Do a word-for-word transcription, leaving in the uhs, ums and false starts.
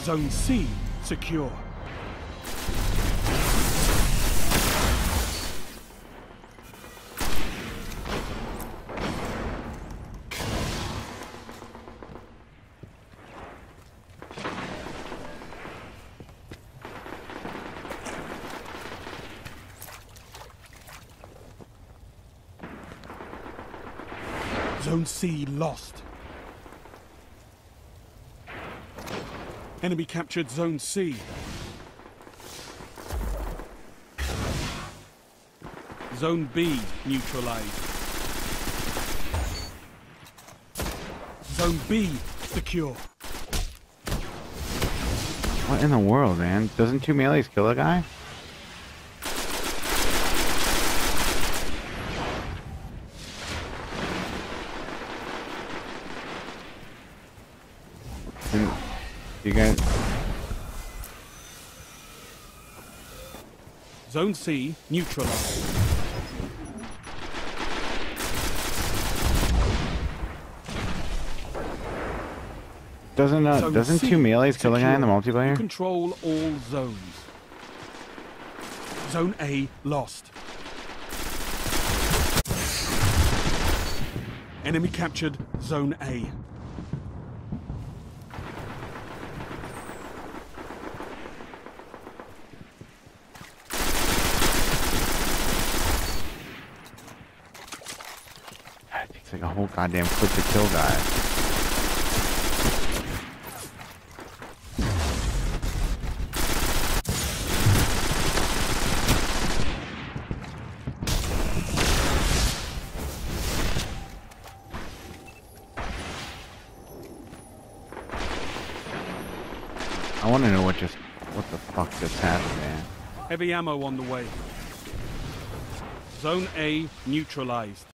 Zone C secure. Zone C lost. Enemy captured Zone C. Zone B neutralized. Zone B secure. What in the world, man? Doesn't two melees kill a guy? And you guys... Zone C neutralized. Doesn't uh, Zone doesn't C two melees kill a guy in the secure. You multiplayer? control all zones. Zone A lost. Enemy captured Zone A. It takes like a whole goddamn clip to kill guy. I want to know what just, what the fuck just happened, man. Heavy ammo on the way. Zone A neutralized.